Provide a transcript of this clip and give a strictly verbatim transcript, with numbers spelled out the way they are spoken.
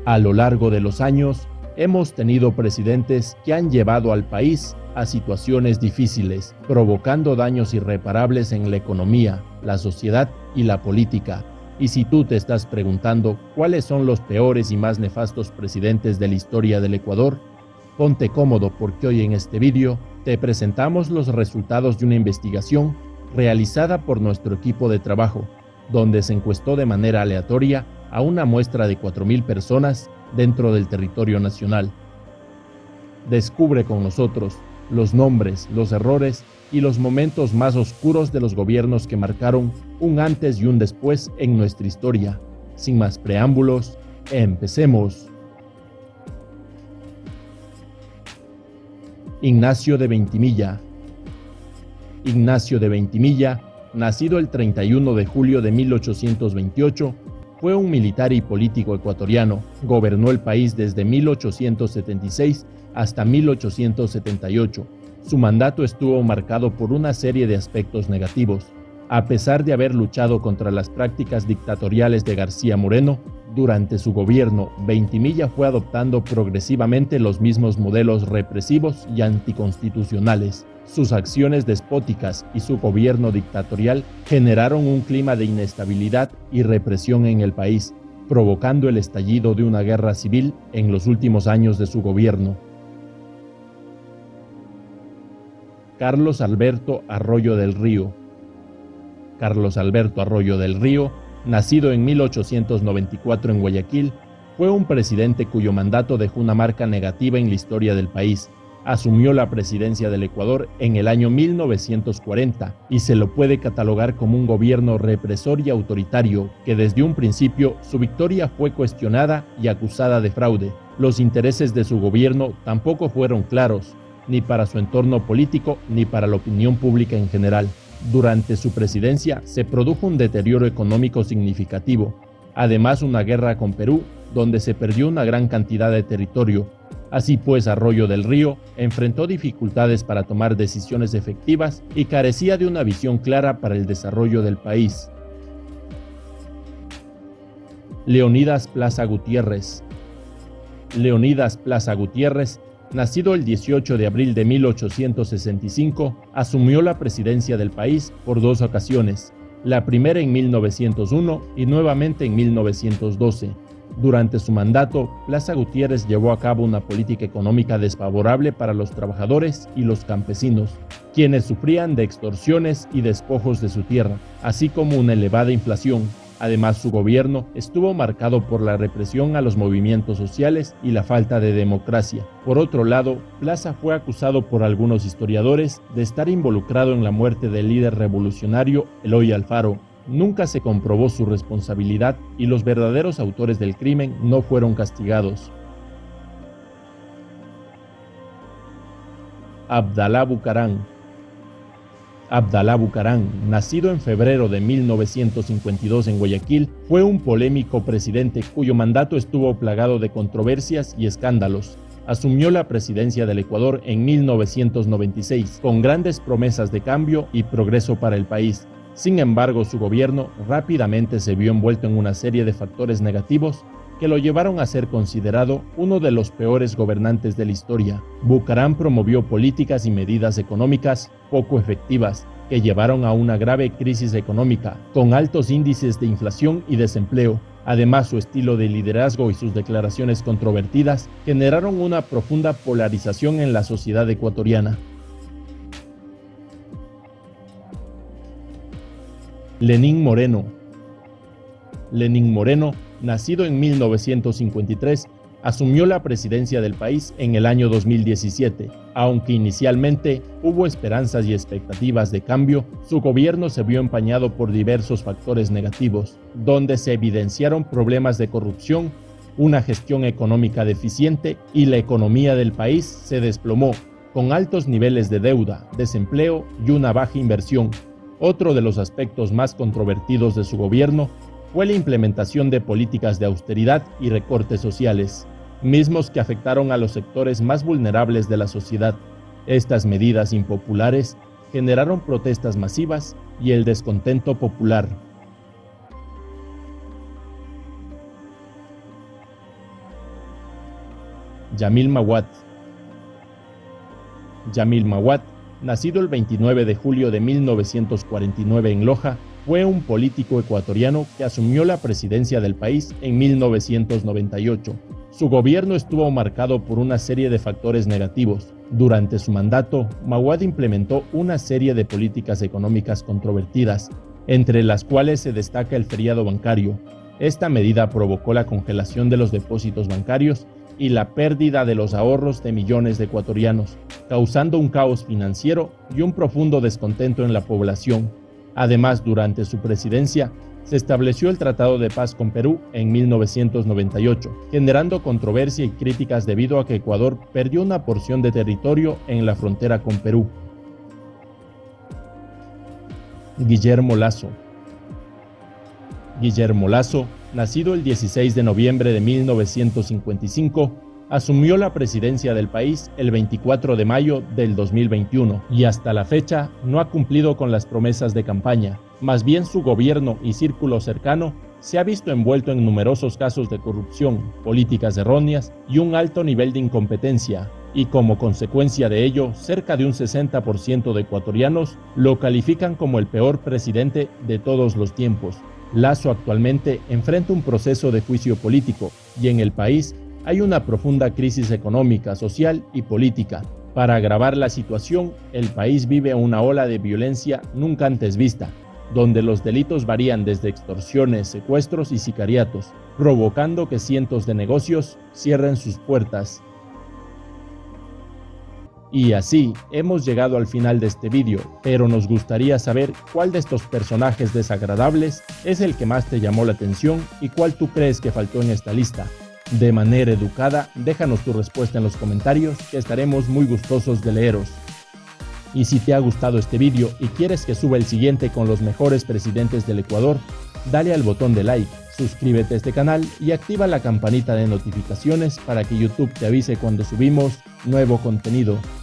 A lo largo de los años, hemos tenido presidentes que han llevado al país a situaciones difíciles, provocando daños irreparables en la economía, la sociedad y la política. Y si tú te estás preguntando cuáles son los peores y más nefastos presidentes de la historia del Ecuador, ponte cómodo porque hoy en este vídeo te presentamos los resultados de una investigación realizada por nuestro equipo de trabajo, donde se encuestó de manera aleatoria a una muestra de cuatro mil personas dentro del territorio nacional. Descubre con nosotros los nombres, los errores y los momentos más oscuros de los gobiernos que marcaron un antes y un después en nuestra historia. Sin más preámbulos, empecemos. Ignacio de Veintimilla. Ignacio de Veintimilla, nacido el treinta y uno de julio de mil ochocientos veintiocho, fue un militar y político ecuatoriano. Gobernó el país desde mil ochocientos setenta y seis hasta mil ochocientos setenta y ocho. Su mandato estuvo marcado por una serie de aspectos negativos. A pesar de haber luchado contra las prácticas dictatoriales de García Moreno, durante su gobierno, Veintimilla fue adoptando progresivamente los mismos modelos represivos y anticonstitucionales. Sus acciones despóticas y su gobierno dictatorial generaron un clima de inestabilidad y represión en el país, provocando el estallido de una guerra civil en los últimos años de su gobierno. Carlos Alberto Arroyo del Río. Carlos Alberto Arroyo del Río, nacido en mil ochocientos noventa y cuatro en Guayaquil, fue un presidente cuyo mandato dejó una marca negativa en la historia del país. Asumió la presidencia del Ecuador en el año mil novecientos cuarenta y se lo puede catalogar como un gobierno represor y autoritario que desde un principio su victoria fue cuestionada y acusada de fraude. Los intereses de su gobierno tampoco fueron claros, ni para su entorno político ni para la opinión pública en general. Durante su presidencia se produjo un deterioro económico significativo, además una guerra con Perú, donde se perdió una gran cantidad de territorio. Así pues, Arroyo del Río enfrentó dificultades para tomar decisiones efectivas y carecía de una visión clara para el desarrollo del país. Leonidas Plaza Gutiérrez. Leonidas Plaza Gutiérrez, nacido el dieciocho de abril de mil ochocientos sesenta y cinco, asumió la presidencia del país por dos ocasiones, la primera en mil novecientos uno y nuevamente en mil novecientos doce. Durante su mandato, Plaza Gutiérrez llevó a cabo una política económica desfavorable para los trabajadores y los campesinos, quienes sufrían de extorsiones y despojos de su tierra, así como una elevada inflación. Además, su gobierno estuvo marcado por la represión a los movimientos sociales y la falta de democracia. Por otro lado, Plaza fue acusado por algunos historiadores de estar involucrado en la muerte del líder revolucionario Eloy Alfaro. Nunca se comprobó su responsabilidad y los verdaderos autores del crimen no fueron castigados. Abdalá Bucaram. Abdalá Bucaram, nacido en febrero de mil novecientos cincuenta y dos en Guayaquil, fue un polémico presidente cuyo mandato estuvo plagado de controversias y escándalos. Asumió la presidencia del Ecuador en mil novecientos noventa y seis, con grandes promesas de cambio y progreso para el país. Sin embargo, su gobierno rápidamente se vio envuelto en una serie de factores negativos que lo llevaron a ser considerado uno de los peores gobernantes de la historia. Bucaram promovió políticas y medidas económicas poco efectivas que llevaron a una grave crisis económica, con altos índices de inflación y desempleo. Además, su estilo de liderazgo y sus declaraciones controvertidas generaron una profunda polarización en la sociedad ecuatoriana. Lenín Moreno. Lenín Moreno, nacido en mil novecientos cincuenta y tres, asumió la presidencia del país en el año dos mil diecisiete. Aunque inicialmente hubo esperanzas y expectativas de cambio, su gobierno se vio empañado por diversos factores negativos, donde se evidenciaron problemas de corrupción, una gestión económica deficiente y la economía del país se desplomó, con altos niveles de deuda, desempleo y una baja inversión. Otro de los aspectos más controvertidos de su gobierno fue la implementación de políticas de austeridad y recortes sociales, mismos que afectaron a los sectores más vulnerables de la sociedad. Estas medidas impopulares generaron protestas masivas y el descontento popular. Yamil Mahuad. Yamil Mahuad, nacido el veintinueve de julio de mil novecientos cuarenta y nueve en Loja, fue un político ecuatoriano que asumió la presidencia del país en mil novecientos noventa y ocho. Su gobierno estuvo marcado por una serie de factores negativos. Durante su mandato, Mahuad implementó una serie de políticas económicas controvertidas, entre las cuales se destaca el feriado bancario. Esta medida provocó la congelación de los depósitos bancarios y la pérdida de los ahorros de millones de ecuatorianos, causando un caos financiero y un profundo descontento en la población. Además, durante su presidencia, se estableció el Tratado de Paz con Perú en mil novecientos noventa y ocho, generando controversia y críticas debido a que Ecuador perdió una porción de territorio en la frontera con Perú. Guillermo Lasso. Guillermo Lasso, nacido el dieciséis de noviembre de mil novecientos cincuenta y cinco, asumió la presidencia del país el veinticuatro de mayo del dos mil veintiuno y hasta la fecha no ha cumplido con las promesas de campaña. Más bien, su gobierno y círculo cercano se ha visto envuelto en numerosos casos de corrupción, políticas erróneas y un alto nivel de incompetencia, y como consecuencia de ello, cerca de un sesenta por ciento de ecuatorianos lo califican como el peor presidente de todos los tiempos. Lasso actualmente enfrenta un proceso de juicio político y en el país hay una profunda crisis económica, social y política. Para agravar la situación, el país vive una ola de violencia nunca antes vista, donde los delitos varían desde extorsiones, secuestros y sicariatos, provocando que cientos de negocios cierren sus puertas. Y así hemos llegado al final de este vídeo, pero nos gustaría saber cuál de estos personajes desagradables es el que más te llamó la atención y cuál tú crees que faltó en esta lista. De manera educada, déjanos tu respuesta en los comentarios, que estaremos muy gustosos de leeros. Y si te ha gustado este vídeo y quieres que suba el siguiente con los mejores presidentes del Ecuador, dale al botón de like, suscríbete a este canal y activa la campanita de notificaciones para que YouTube te avise cuando subimos nuevo contenido.